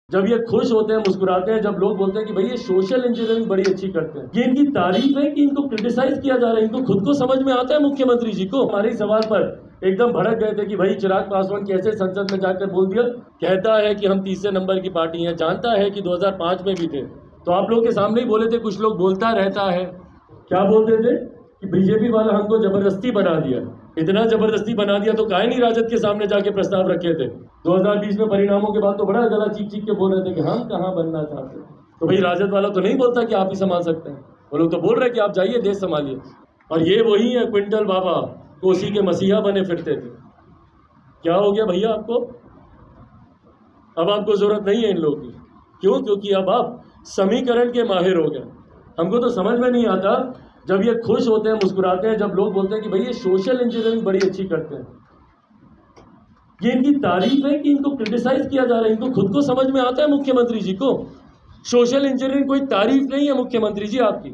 जब ये खुश होते हैं, मुस्कुराते हैं, जब लोग बोलते हैं कि भाई ये सोशल इंजीनियरिंग बड़ी अच्छी करते हैं, ये इनकी तारीफ है कि इनको क्रिटिसाइज किया जा रहा है। इनको खुद को समझ में आता है मुख्यमंत्री जी को। हमारे सवाल पर एकदम भड़क गए थे कि भाई चिराग पासवान कैसे संसद में जाकर बोल दिया, कहता है कि हम तीसरे नंबर की पार्टी हैं, जानता है कि 2005 में भी थे। तो आप लोग के सामने ही बोले थे, कुछ लोग बोलता रहता है, क्या बोलते थे कि बीजेपी वाला हमको जबरदस्ती बना दिया। इतना जबरदस्ती बना दिया तो काहे नहीं राजद के सामने जाके प्रस्ताव रखे थे। 2020 में परिणामों के बाद तो बड़ा गला चीख चीख के बोल रहे थे कि हम कहाँ बनना चाहते। तो भाई राजद वाला तो नहीं बोलता कि आप ही संभाल सकते हैं, वो लोग तो बोल रहे कि आप जाइए देश संभालिए। और ये वही है क्विंटल बाबा, कोसी के मसीहा बने फिरते थे। क्या हो गया भैया आपको? अब आपको जरूरत नहीं है इन लोगों की। क्यों? क्योंकि अब आप समीकरण के माहिर हो गए। हमको तो समझ में नहीं आता, जब ये खुश होते हैं, मुस्कुराते हैं, जब लोग बोलते हैं कि भाई ये सोशल इंजीनियरिंग बड़ी अच्छी करते हैं, ये इनकी तारीफ है कि इनको क्रिटिसाइज किया जा रहा है। इनको खुद को समझ में आता है मुख्यमंत्री जी को। सोशल इंजीनियरिंग कोई तारीफ नहीं है मुख्यमंत्री जी आपकी।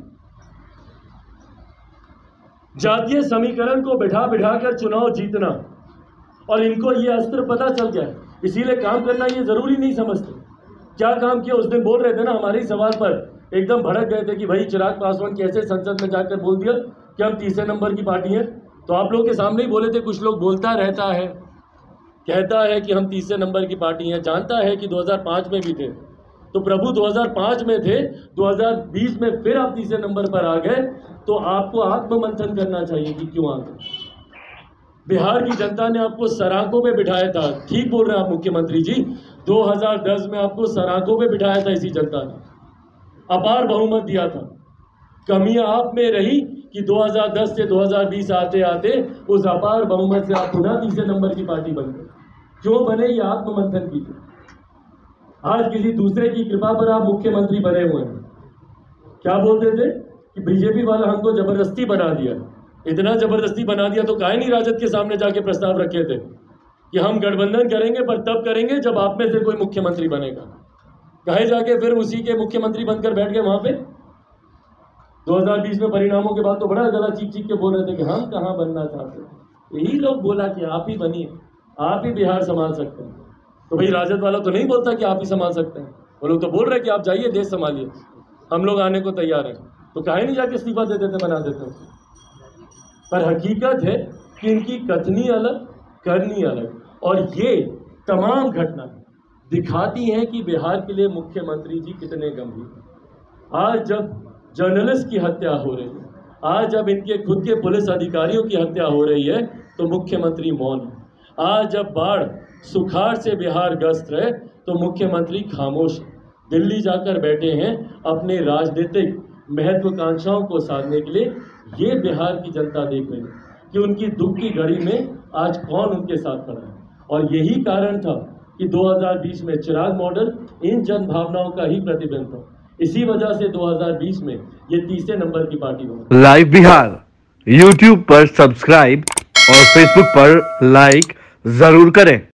जातीय समीकरण को बिठा बिठा कर चुनाव जीतना, और इनको ये अस्त्र पता चल गया, इसीलिए काम करना ये जरूरी नहीं समझते। क्या काम किया उस दिन बोल रहे थे ना, हमारे ही सवाल पर एकदम भड़क गए थे कि भाई चिराग पासवान कैसे संसद में जाकर बोल दिया कि हम तीसरे नंबर की पार्टी हैं। तो आप लोग के सामने ही बोले थे, कुछ लोग बोलता रहता है, कहता है कि हम तीसरे नंबर की पार्टी हैं, जानता है कि 2005 में भी थे। तो प्रभु 2005 में थे, 2020 में फिर आप तीसरे नंबर पर आ गए, तो आपको आत्ममंथन करना चाहिए कि क्यों आ गए। बिहार की जनता ने आपको सराखों पे बिठाया था। ठीक बोल रहे हैं आप मुख्यमंत्री जी, 2010 में आपको सराखों पे बिठाया था इसी जनता ने, अपार बहुमत दिया था। कमियां आप में रही कि 2010 से 2020 आते आते उस अपार बहुमत से आप पुनः तीसरे नंबर की पार्टी बन गए। क्यों बने, ये आत्ममंथन कीजिए। आज किसी दूसरे की कृपा पर आप मुख्यमंत्री बने हुए हैं। क्या बोलते थे कि बीजेपी वाला हमको जबरदस्ती बना दिया। इतना जबरदस्ती बना दिया तो काहे नहीं राजद के सामने जाके प्रस्ताव रखे थे कि हम गठबंधन करेंगे, पर तब करेंगे जब आप में से कोई मुख्यमंत्री बनेगा। कहे जाके फिर उसी के मुख्यमंत्री बनकर बैठ गए वहां पे। 2020 में परिणामों के बाद तो बड़ा गला चीख चीख के बोल रहे थे कि हम कहाँ बनना चाहते। यही लोग बोला कि आप ही बनिए, आप ही बिहार संभाल सकते हैं। तो भाई राजद वाला तो नहीं बोलता कि आप ही संभाल सकते हैं, वो लोग तो बोल रहे कि आप जाइए देश संभालिए, हम लोग आने को तैयार हैं। तो काहे नहीं जाके इस्तीफा दे देते, बना देते। पर हकीकत है कि इनकी कथनी अलग, करनी अलग, और ये तमाम घटना दिखाती हैं कि बिहार के लिए मुख्यमंत्री जी कितने गंभीर हैं। आज जब जर्नलिस्ट की हत्या हो रही है, आज जब इनके खुद के पुलिस अधिकारियों की हत्या हो रही है, तो मुख्यमंत्री मौन है। आज जब बाढ़ सुखाड़ से बिहार ग्रस्त है, तो मुख्यमंत्री खामोश है। दिल्ली जाकर बैठे हैं अपने राजनीतिक महत्वाकांक्षाओं को साधने के लिए। ये बिहार की जनता देख रही है कि उनकी दुख की घड़ी में आज कौन उनके साथ खड़ा है। और यही कारण था कि 2020 में चिराग मॉडल इन जन भावनाओं का ही प्रतिबिंब था। इसी वजह से 2020 में ये तीसरे नंबर की पार्टी बनी। लाइव बिहार यूट्यूब पर सब्सक्राइब और फेसबुक पर लाइक जरूर करें।